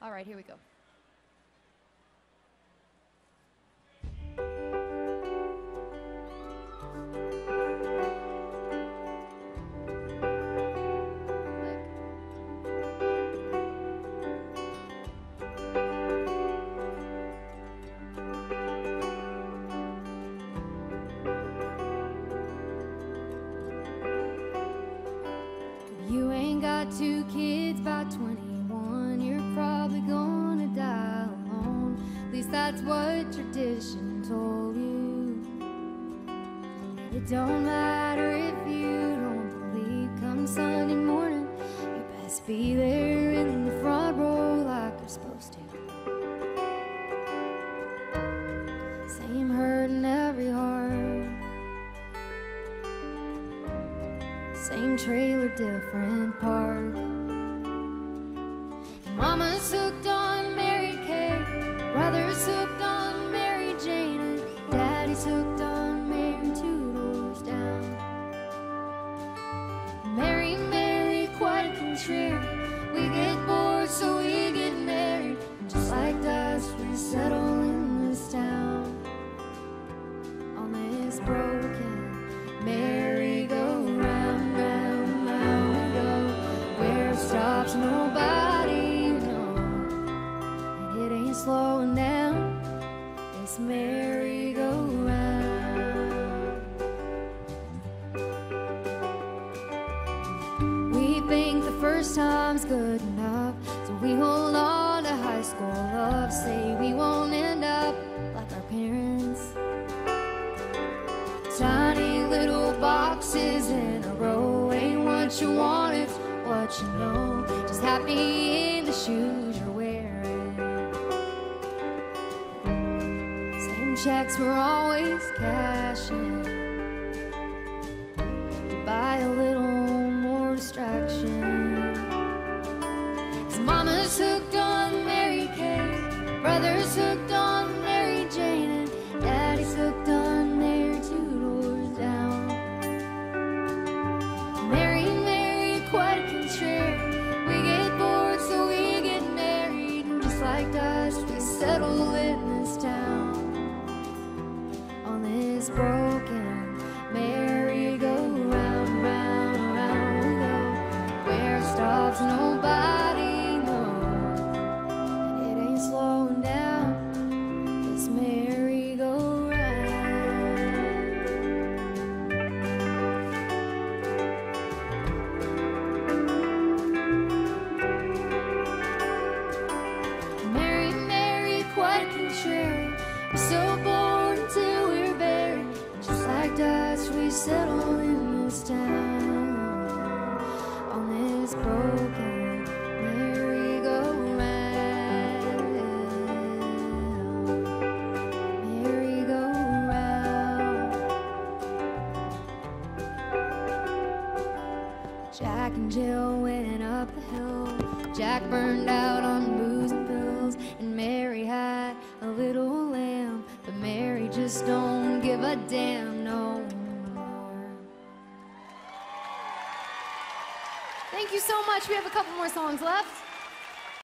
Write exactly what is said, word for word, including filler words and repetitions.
All right, here we go. You ain't got two kids by twenty-one, you're probably gonna die alone. At least that's what tradition told you. It don't matter if you don't believe, come Sunday morning, you best be there in the front row like you're supposed to. Same hurt in every heart, same trailer, different park. Mama's hooked on Mary Kay, brother's hooked on Mary Jane, and daddy's hooked on Mary two doors down. Mary, Mary, quite contrary, we get bored so we get married. Just like dust, we settle in this town, on this broken merry-go-round. Stops nobody, no, and it ain't slowing down, this merry-go-round. We think the first time's good enough, so we hold on to high school love, say we won't end up like our parents. Tiny little boxes in a row ain't what you want, it's what you know. Just happy in the shoes you're wearing. Same checks we're always cashing, to buy a little more distraction. 'Cause mama's hooked on Mary Kay, brother's hooked on Mary Jane, and daddy's hooked on Mary two doors down. Mary, Mary, quite contrary, we get bored so we get married, and just like dust we settle in this town, on this broken merry-go-round, round, round we go, where it stops nobody knows, and it ain't slowing down, this merry-go-round. Mary, Mary, quite contrary, we're so bored until we're buried, just like dust we settle in this town, on this broken merry-go-round, merry-go-round. Jack and Jill went up the hill, Jack burned out on booze and pills, and Mary had a little lamb, but Mary just don't give a damn no more. Thank you so much. We have a couple more songs left.